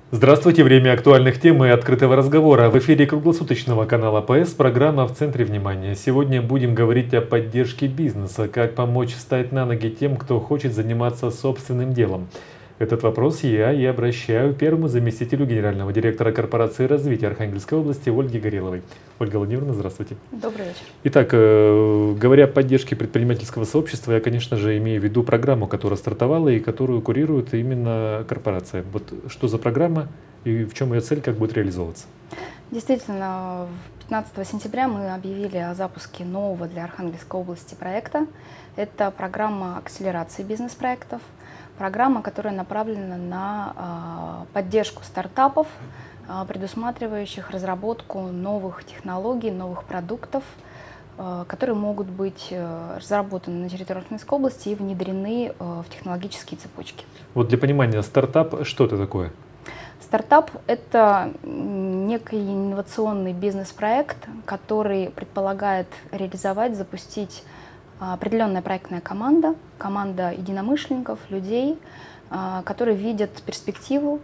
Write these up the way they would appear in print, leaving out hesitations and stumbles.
Здравствуйте! Время актуальных тем и открытого разговора. В эфире круглосуточного канала ПС программа «В центре внимания». Сегодня будем говорить о поддержке бизнеса, как помочь встать на ноги тем, кто хочет заниматься собственным делом. Этот вопрос я и обращаю первому заместителю генерального директора корпорации развития Архангельской области Ольге Гореловой. Ольга Владимировна, здравствуйте. Добрый вечер. Итак, говоря о поддержке предпринимательского сообщества, я, конечно же, имею в виду программу, которая стартовала и которую курирует именно корпорация. Вот что за программа и в чем ее цель, как будет реализовываться? Действительно, 15 сентября мы объявили о запуске нового для Архангельской области проекта. Это программа акселерации бизнес-проектов. Программа, которая направлена на поддержку стартапов, предусматривающих разработку новых технологий, новых продуктов, которые могут быть разработаны на территории Архангельской области и внедрены в технологические цепочки. Вот для понимания, стартап, что это такое? Стартап – это некий инновационный бизнес-проект, который предполагает реализовать, запустить определенная проектная команда единомышленников, людей, которые видят перспективу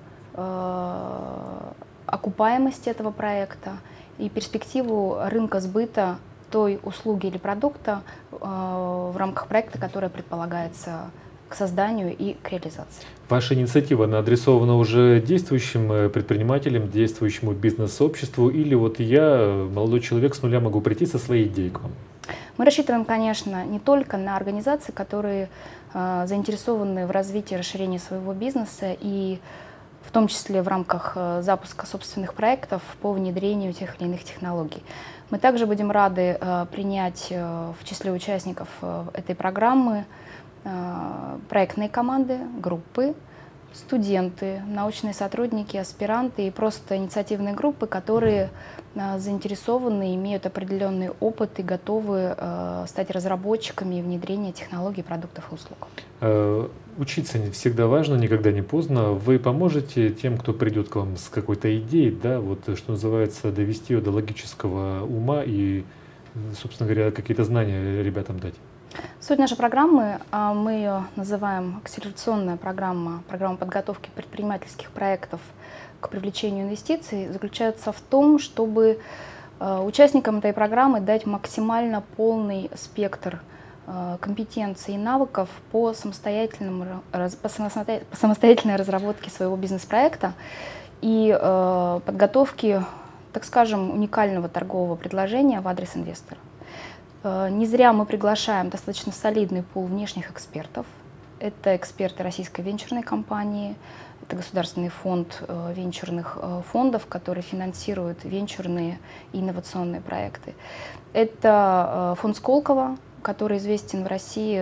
окупаемости этого проекта и перспективу рынка сбыта той услуги или продукта в рамках проекта, который предполагается к созданию и к реализации. Ваша инициатива адресована уже действующим предпринимателям, действующему бизнес-сообществу, или вот я, молодой человек, с нуля могу прийти со своей идеей к вам? Мы рассчитываем, конечно, не только на организации, которые заинтересованы в развитии и расширении своего бизнеса, и в том числе в рамках запуска собственных проектов по внедрению тех или иных технологий. Мы также будем рады принять в числе участников этой программы проектные команды, группы, студенты, научные сотрудники, аспиранты и просто инициативные группы, которые заинтересованы, имеют определенный опыт и готовы стать разработчиками внедрения технологий, продуктов и услуг. Учиться всегда важно, никогда не поздно. Вы поможете тем, кто придет к вам с какой-то идеей, да, вот что называется, довести ее до логического ума и, собственно говоря, какие-то знания ребятам дать? Суть нашей программы, мы ее называем акселерационная программа, программа подготовки предпринимательских проектов к привлечению инвестиций, заключается в том, чтобы участникам этой программы дать максимально полный спектр компетенций и навыков по самостоятельной разработке своего бизнес-проекта и подготовке, так скажем, уникального торгового предложения в адрес инвестора. Не зря мы приглашаем достаточно солидный пул внешних экспертов. Это эксперты российской венчурной компании, это Государственный фонд венчурных фондов, который финансирует венчурные и инновационные проекты. Это фонд Сколково, который известен в России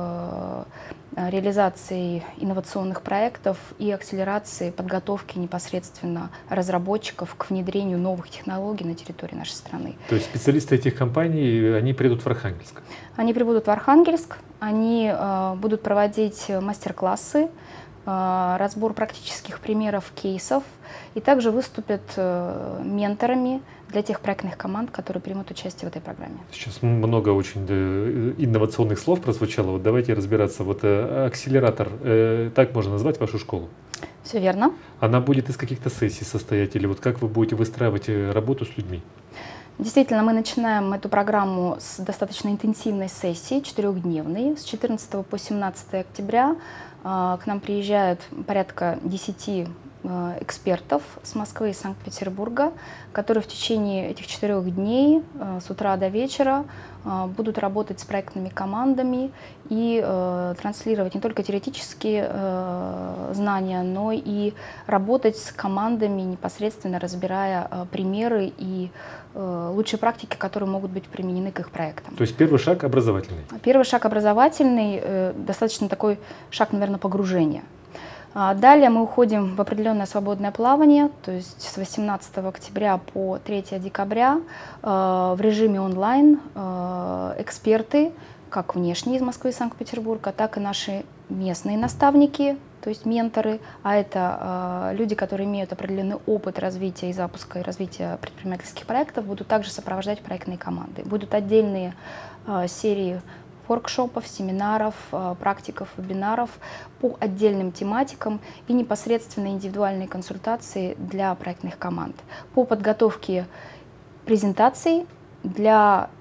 реализацией инновационных проектов и акселерацией подготовки непосредственно разработчиков к внедрению новых технологий на территории нашей страны. То есть специалисты этих компаний, они придут в Архангельск? Они прибудут в Архангельск, они будут проводить мастер-классы, разбор практических примеров, кейсов, и также выступят менторами для тех проектных команд, которые примут участие в этой программе. Сейчас много очень инновационных слов прозвучало. Вот давайте разбираться. Вот акселератор, так можно назвать вашу школу? Все верно. Она будет из каких-то сессий состоять, или вот как вы будете выстраивать работу с людьми? Действительно, мы начинаем эту программу с достаточно интенсивной сессии, 4-дневной, с 14 по 17 октября. К нам приезжают порядка 10 экспертов с Москвы и Санкт-Петербурга, которые в течение этих 4 дней с утра до вечера будут работать с проектными командами и транслировать не только теоретические знания, но и работать с командами, непосредственно разбирая примеры и лучшие практики, которые могут быть применены к их проектам. То есть первый шаг образовательный? Первый шаг образовательный, достаточно такой шаг, наверное, погружения. Далее мы уходим в определенное свободное плавание, то есть с 18 октября по 3 декабря в режиме онлайн эксперты, как внешние из Москвы и Санкт-Петербурга, так и наши местные наставники, то есть менторы, а это люди, которые имеют определенный опыт развития и запуска и развития предпринимательских проектов, будут также сопровождать проектные команды. Будут отдельные серии воркшопов, семинаров, практиков, вебинаров по отдельным тематикам и непосредственно индивидуальные консультации для проектных команд по подготовке презентаций для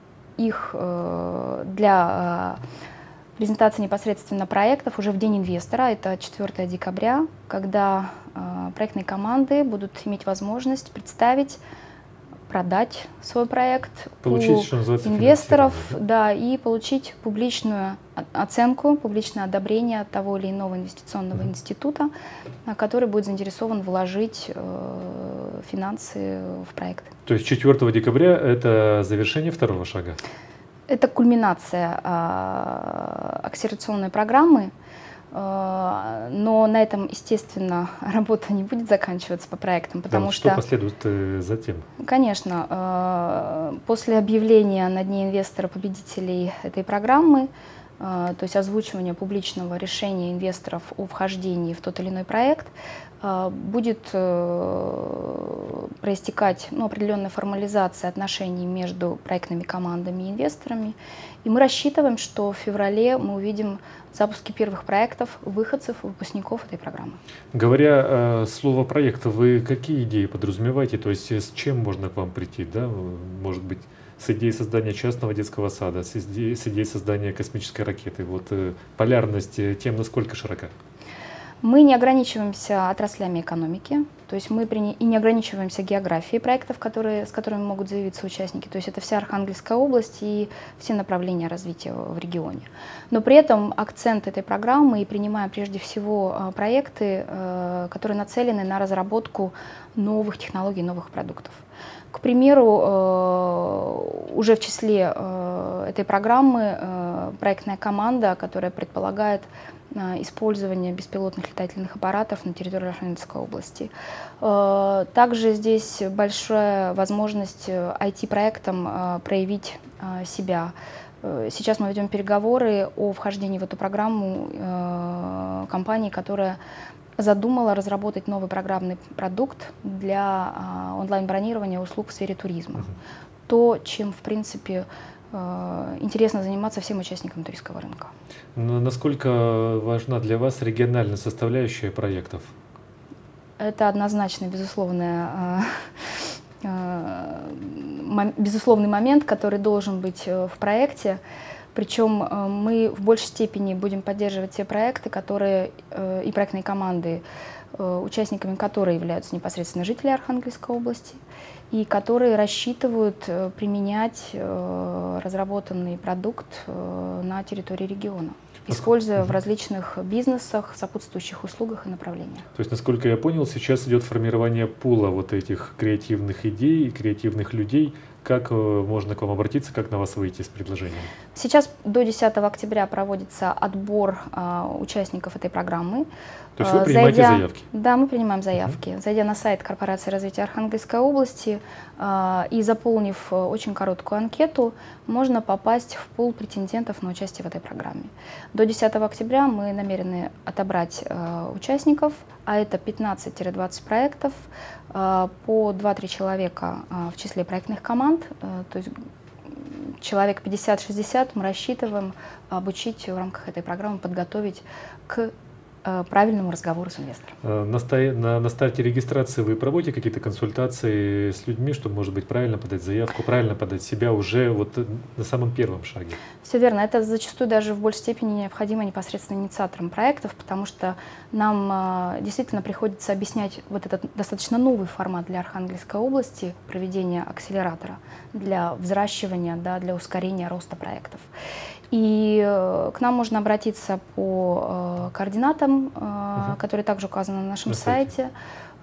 презентации непосредственно проектов уже в день инвестора, это 4 декабря, когда проектные команды будут иметь возможность представить, продать свой проект получить, у инвесторов, да, и получить публичную оценку, публичное одобрение того или иного инвестиционного института, который будет заинтересован вложить финансы в проект. То есть 4 декабря это завершение второго шага? Это кульминация акселерационной программы, но на этом, естественно, работа не будет заканчиваться по проектам, потому что последует затем? Конечно, после объявления на Дне инвестора победителей этой программы, то есть озвучивания публичного решения инвесторов о вхождении в тот или иной проект, будет проистекать определенная формализация отношений между проектными командами и инвесторами. И мы рассчитываем, что в феврале мы увидим запуски первых проектов выходцев, выпускников этой программы. Говоря слово «проект», вы какие идеи подразумеваете? То есть с чем можно к вам прийти? Да? Может быть, с идеей создания частного детского сада, с идеей создания космической ракеты. Вот полярность тем насколько широка? Мы не ограничиваемся отраслями экономики, то есть мы и не ограничиваемся географией проектов, с которыми могут заявиться участники. То есть это вся Архангельская область и все направления развития в регионе. Но при этом акцент этой программы и принимаем прежде всего проекты, которые нацелены на разработку новых технологий, новых продуктов. К примеру, уже в числе этой программы проектная команда, которая предполагает использование беспилотных летательных аппаратов на территории Архангельской области. Также здесь большая возможность IT-проектам проявить себя. Сейчас мы ведем переговоры о вхождении в эту программу компании, которая задумала разработать новый программный продукт для онлайн-бронирования услуг в сфере туризма. То, чем, в принципе, интересно заниматься всем участникам туристского рынка. Но насколько важна для вас региональная составляющая проектов? Это однозначно безусловный момент, который должен быть в проекте. Причем мы в большей степени будем поддерживать те проекты, которые и проектные команды, участниками которой являются непосредственно жители Архангельской области, и которые рассчитывают применять разработанный продукт на территории региона, используя в различных бизнесах, сопутствующих услугах и направлениях. То есть, насколько я понял, сейчас идет формирование пула вот этих креативных идей, креативных людей. Как можно к вам обратиться, как на вас выйти с предложением? Сейчас до 10 октября проводится отбор участников этой программы. То есть вы принимаете заявки? Да, мы принимаем заявки. Зайдя на сайт Корпорации развития Архангельской области и заполнив очень короткую анкету, можно попасть в пул претендентов на участие в этой программе. До 10 октября мы намерены отобрать участников, а это 15-20 проектов, по 2-3 человека в числе проектных команд, то есть человек 50-60 мы рассчитываем обучить в рамках этой программы, подготовить к правильному разговору с инвестором. На старте регистрации вы проводите какие-то консультации с людьми, чтобы, может быть, правильно подать заявку, правильно подать себя уже вот на самом первом шаге? Все верно. Это зачастую даже в большей степени необходимо непосредственно инициаторам проектов, потому что нам действительно приходится объяснять вот этот достаточно новый формат для Архангельской области проведения акселератора для взращивания, да, для ускорения роста проектов. И к нам можно обратиться по координатам, которые также указаны на нашем сайте.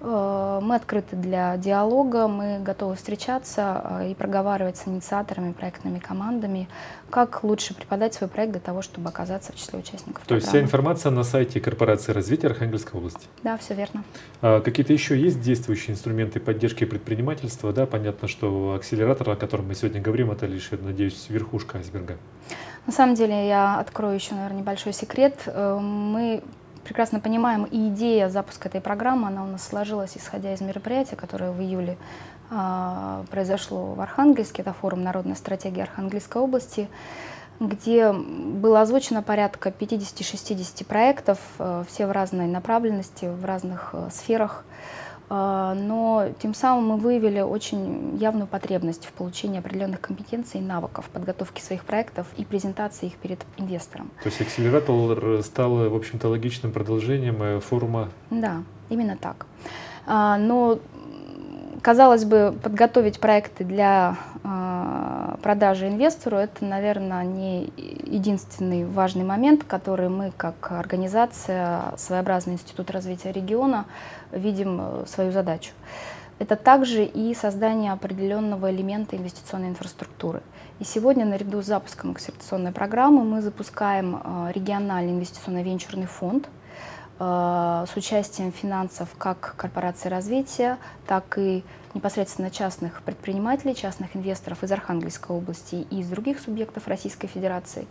Мы открыты для диалога, мы готовы встречаться и проговаривать с инициаторами, проектными командами, как лучше преподать свой проект для того, чтобы оказаться в числе участников программы. То есть вся информация на сайте Корпорации развития Архангельской области? Да, все верно. Какие-то еще есть действующие инструменты поддержки предпринимательства? Да, понятно, что акселератор, о котором мы сегодня говорим, это лишь, я надеюсь, верхушка айсберга. На самом деле, я открою еще, наверное, небольшой секрет. Мы прекрасно понимаем, и идея запуска этой программы, она у нас сложилась, исходя из мероприятия, которое в июле произошло в Архангельске. Это форум «Народная стратегия Архангельской области». где было озвучено порядка 50-60 проектов, все в разной направленности, в разных сферах. Но тем самым мы выявили очень явную потребность в получении определенных компетенций и навыков подготовки своих проектов и презентации их перед инвестором. То есть акселератор стал, в общем-то, логичным продолжением форума? Да, именно так. Но, казалось бы, подготовить проекты для продажи инвестору — это, наверное, не единственный важный момент, который мы, как организация, своеобразный институт развития региона, видим свою задачу. Это также и создание определенного элемента инвестиционной инфраструктуры. И сегодня, наряду с запуском акселерационной программы, мы запускаем региональный инвестиционный венчурный фонд с участием финансов как корпорации развития, так и непосредственно частных предпринимателей, частных инвесторов из Архангельской области и из других субъектов Российской Федерации,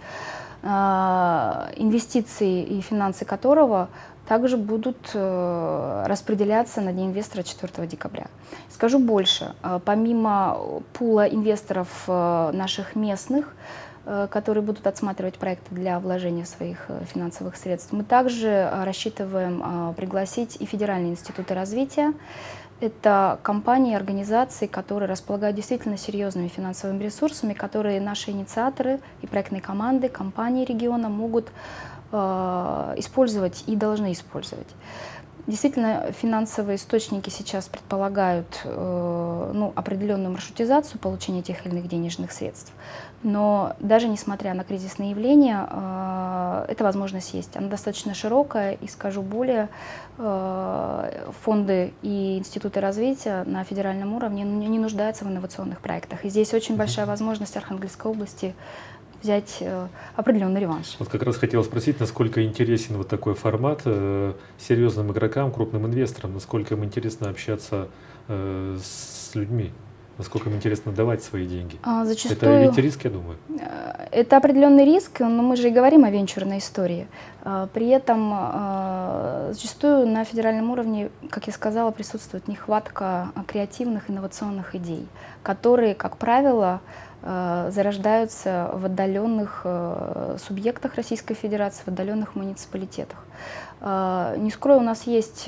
инвестиции и финансы которого также будут распределяться на День инвестора 4 декабря. Скажу больше, помимо пула инвесторов наших местных, которые будут отсматривать проекты для вложения своих финансовых средств, мы также рассчитываем пригласить и федеральные институты развития. Это компании, организации, которые располагают действительно серьезными финансовыми ресурсами, которые наши инициаторы и проектные команды, компании региона могут использовать и должны использовать. Действительно, финансовые источники сейчас предполагают определенную маршрутизацию получения тех или иных денежных средств. Но даже несмотря на кризисные явления, эта возможность есть. Она достаточно широкая, и скажу более, фонды и институты развития на федеральном уровне не нуждаются в инновационных проектах. И здесь очень большая возможность Архангельской области взять определенный реванш. Вот как раз хотел спросить, насколько интересен вот такой формат серьезным игрокам, крупным инвесторам, насколько им интересно общаться с людьми, насколько им интересно давать свои деньги. Зачастую, это ведь риск, я думаю. Это определенный риск, но мы же и говорим о венчурной истории. При этом зачастую на федеральном уровне, как я сказала, присутствует нехватка креативных инновационных идей, которые, как правило, зарождаются в отдаленных субъектах Российской Федерации, в отдаленных муниципалитетах. Не скрою, у нас есть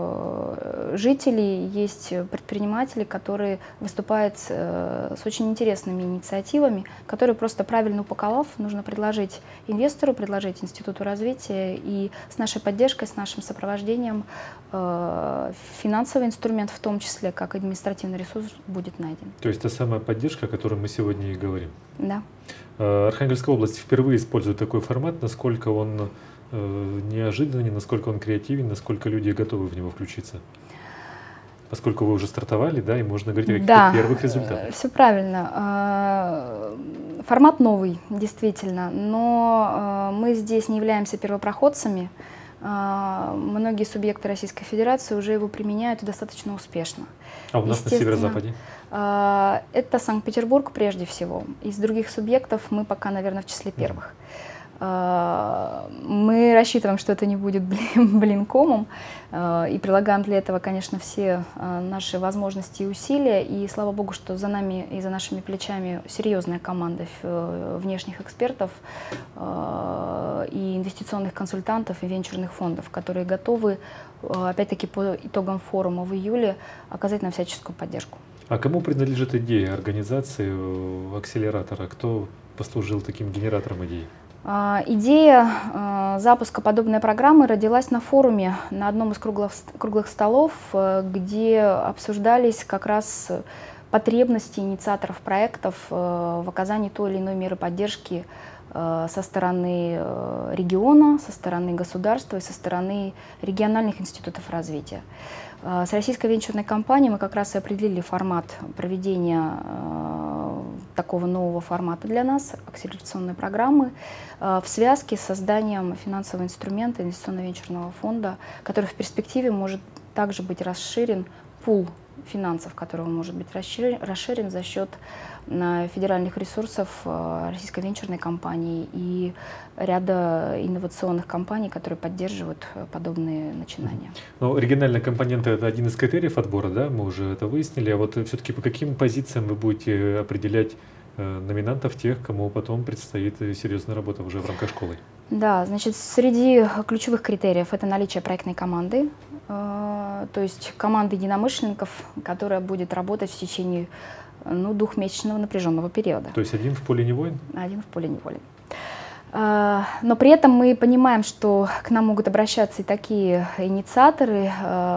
жители, есть предприниматели, которые выступают с очень интересными инициативами, которые просто правильно упаковав, нужно предложить инвестору, предложить институту развития, и с нашей поддержкой, с нашим сопровождением финансовый инструмент, в том числе как административный ресурс, будет найден. То есть та самая поддержка, о которой мы сегодня и говорим. Да. Архангельская область впервые использует такой формат, насколько он неожиданный, насколько он креативен, насколько люди готовы в него включиться? Поскольку вы уже стартовали, да, и можно говорить о каких-то первых результатах. Все правильно. Формат новый, действительно, но мы здесь не являемся первопроходцами. Многие субъекты Российской Федерации уже его применяют и достаточно успешно. А у нас на северо-западе? Это Санкт-Петербург прежде всего. Из других субъектов мы пока, наверное, в числе первых. Мы рассчитываем, что это не будет блинкомом, и прилагаем для этого, конечно, все наши возможности и усилия. И слава богу, что за нами и за нашими плечами серьезная команда внешних экспертов и инвестиционных консультантов и венчурных фондов, которые готовы, опять-таки, по итогам форума в июле оказать нам всяческую поддержку. А кому принадлежит идея организации акселератора? Кто послужил таким генератором идей? Идея запуска подобной программы родилась на форуме, на одном из круглых столов, где обсуждались как раз потребности инициаторов проектов в оказании той или иной меры поддержки со стороны региона, со стороны государства и со стороны региональных институтов развития. С российской венчурной компанией мы как раз и определили формат проведения такого нового формата для нас, акселерационной программы, в связке с созданием финансового инструмента, инвестиционно-венчурного фонда, который в перспективе может также быть расширен, пул финансов которого может быть расширен за счет федеральных ресурсов российской венчурной компании и ряда инновационных компаний, которые поддерживают подобные начинания. Но региональная компонента — это один из критериев отбора, да, мы уже это выяснили. А вот все-таки по каким позициям вы будете определять номинантов, тех, кому потом предстоит серьезная работа уже в рамках школы. Да, значит, среди ключевых критериев это наличие проектной команды, то есть команды единомышленников, которая будет работать в течение двухмесячного напряженного периода. То есть один в поле не воин? Один в поле не воин. Но при этом мы понимаем, что к нам могут обращаться и такие инициаторы.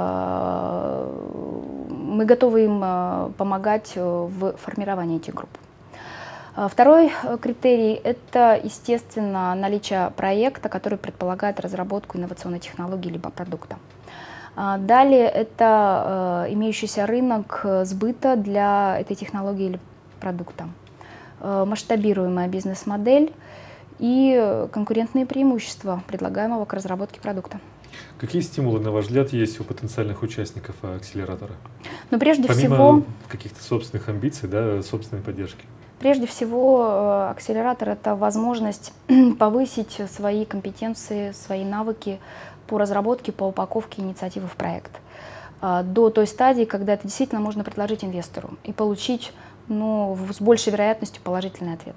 Мы готовы им помогать в формировании этих групп. Второй критерий – это, естественно, наличие проекта, который предполагает разработку инновационной технологии либо продукта. Далее это имеющийся рынок сбыта для этой технологии или продукта, масштабируемая бизнес-модель и конкурентные преимущества предлагаемого к разработке продукта. Какие стимулы, на ваш взгляд, есть у потенциальных участников акселератора? Но прежде Помимо всего каких-то собственных амбиций, да, собственной поддержки. Прежде всего, акселератор – это возможность повысить свои компетенции, свои навыки по разработке, по упаковке инициативы в проект. До той стадии, когда это действительно можно предложить инвестору и получить с большей вероятностью положительный ответ.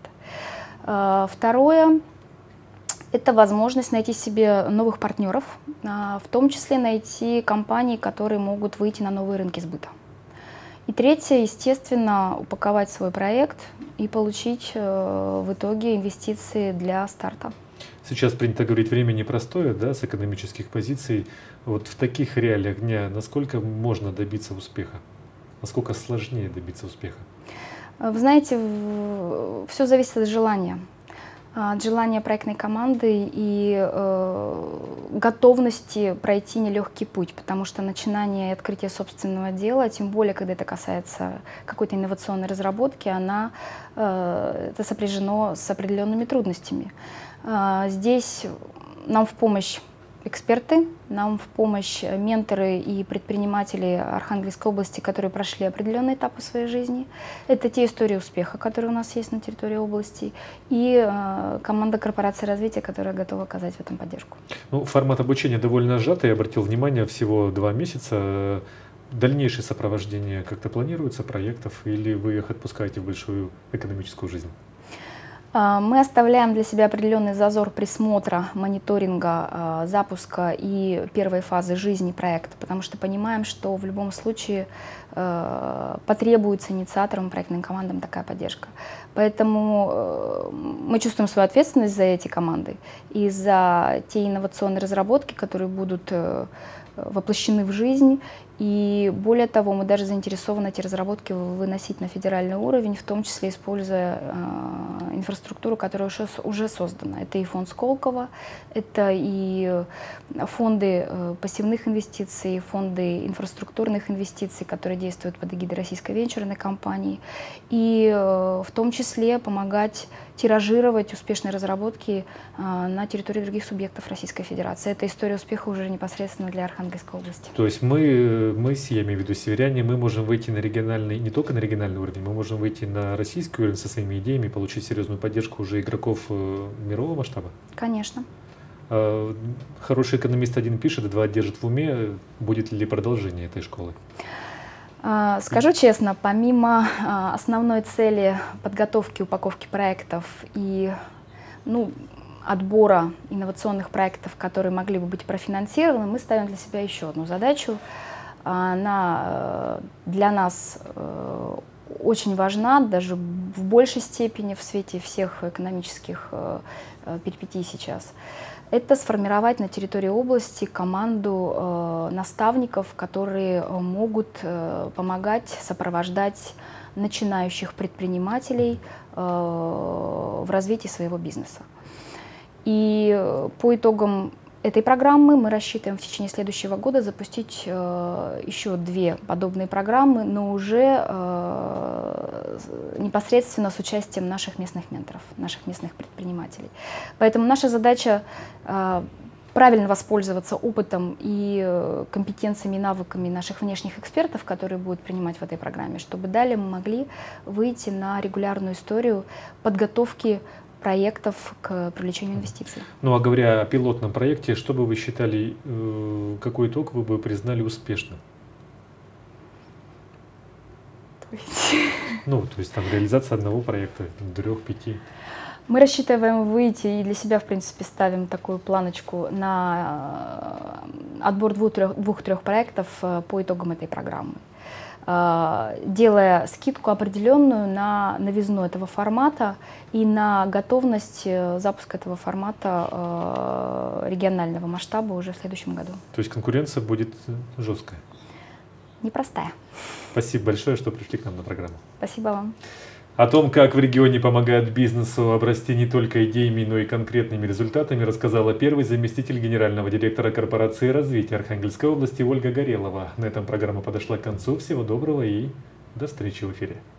Второе – это возможность найти себе новых партнеров, в том числе найти компании, которые могут выйти на новые рынки сбыта. И третье, естественно, упаковать свой проект и получить в итоге инвестиции для старта. Сейчас принято говорить, время непростое, да, с экономических позиций. Вот в таких реалиях дня насколько можно добиться успеха? Насколько сложнее добиться успеха? Вы знаете, все зависит от желания проектной команды и готовности пройти нелегкий путь, потому что начинание и открытие собственного дела, тем более, когда это касается какой-то инновационной разработки, это сопряжено с определенными трудностями. Здесь нам в помощь эксперты, нам в помощь менторы и предприниматели Архангельской области, которые прошли определенные этапы своей жизни. Это те истории успеха, которые у нас есть на территории области, и команда корпорации развития, которая готова оказать в этом поддержку. Формат обучения довольно сжатый, я обратил внимание, всего 2 месяца. Дальнейшее сопровождение как-то планируется проектов, или вы их отпускаете в большую экономическую жизнь? Мы оставляем для себя определенный зазор присмотра, мониторинга, запуска и первой фазы жизни проекта, потому что понимаем, что в любом случае потребуется инициаторам, проектным командам такая поддержка. Поэтому мы чувствуем свою ответственность за эти команды и за те инновационные разработки, которые будут воплощены в жизнь. И более того, мы даже заинтересованы эти разработки выносить на федеральный уровень, в том числе используя инфраструктуру, которая уже создана. Это и фонд Сколково, это и фонды пассивных инвестиций, фонды инфраструктурных инвестиций, которые действуют под эгидой российской венчурной компании, и в том числе помогать тиражировать успешные разработки на территории других субъектов Российской Федерации. Это история успеха уже непосредственно для Архангельской области. То есть мы, я имею в виду северяне, мы можем выйти на региональный, не только на региональный уровень, мы можем выйти на российский уровень со своими идеями и получить серьезную поддержку уже игроков мирового масштаба? Конечно. Хороший экономист один пишет, 2 держит в уме. Будет ли продолжение этой школы? Скажу честно, помимо основной цели подготовки, упаковки проектов и отбора инновационных проектов, которые могли бы быть профинансированы, мы ставим для себя еще одну задачу. Она для нас очень важна, даже в большей степени в свете всех экономических перипетий сейчас. Это сформировать на территории области команду наставников, которые могут помогать, сопровождать начинающих предпринимателей в развитии своего бизнеса. И по итогам этой программы мы рассчитываем в течение следующего года запустить еще 2 подобные программы, но уже непосредственно с участием наших местных менторов, наших местных предпринимателей. Поэтому наша задача правильно воспользоваться опытом и компетенциями и навыками наших внешних экспертов, которые будут принимать в этой программе, чтобы далее мы могли выйти на регулярную историю подготовки проектов к привлечению инвестиций. А говоря о пилотном проекте, что бы вы считали, какой итог вы бы признали успешным? То есть Ну, то есть там реализация одного проекта, 3-5. Мы рассчитываем выйти и для себя, в принципе, ставим такую планочку на отбор 2-3 проектов по итогам этой программы, делая скидку определенную на новизну этого формата и на готовность запуска этого формата регионального масштаба уже в следующем году. То есть конкуренция будет жесткая? Непростая. Спасибо большое, что пришли к нам на программу. Спасибо вам. О том, как в регионе помогают бизнесу обрасти не только идеями, но и конкретными результатами, рассказала первый заместитель генерального директора корпорации развития Архангельской области Ольга Горелова. На этом программа подошла к концу. Всего доброго и до встречи в эфире.